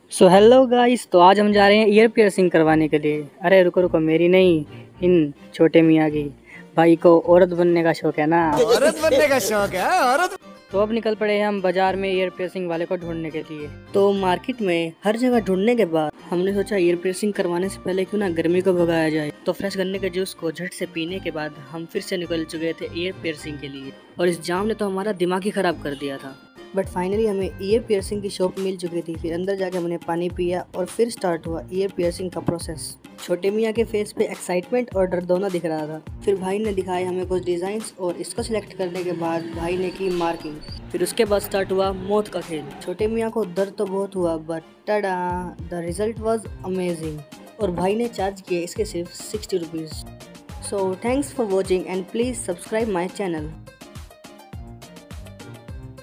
So hello guys, तो आज हम जा रहे हैं ईयर पियर्सिंग करवाने के लिए। अरे रुको रुको, मेरी नहीं, इन छोटे मियाँ की। भाई को औरत बनने का शौक है ना। औरत बनने का शौक है औरत। तो अब निकल पड़े हैं हम बाजार में ईयर पियर्सिंग वाले को ढूंढने के लिए। तो मार्केट में हर जगह ढूंढने के बाद हमने सोचा ईयर पियर्सिंग करवाने से पहले क्यों ना गर्मी को भगाया जाए। तो फ्रेश गन्ने के जूस को झट से पीने के बाद हम फिर से निकल चुके थे ईयर पियर्सिंग के लिए, और इस जाम ने तो हमारा दिमाग ही खराब कर दिया था। बट फाइनली हमें ईयर पियर्सिंग की शॉप मिल चुकी थी। फिर अंदर जाके हमने पानी पिया और फिर स्टार्ट हुआ ईयर पियर्सिंग का प्रोसेस। छोटे मियाँ के फेस पे एक्साइटमेंट और डर दोनों दिख रहा था। फिर भाई ने दिखाए हमें कुछ डिज़ाइंस और इसको सिलेक्ट करने के बाद भाई ने की मार्किंग। फिर उसके बाद स्टार्ट हुआ मौत का खेल। छोटे मियाँ को दर्द तो बहुत हुआ, but tada, the result was amazing. और भाई ने चार्ज किए इसके सिर्फ 60 rupees. So thanks for watching and please subscribe my channel.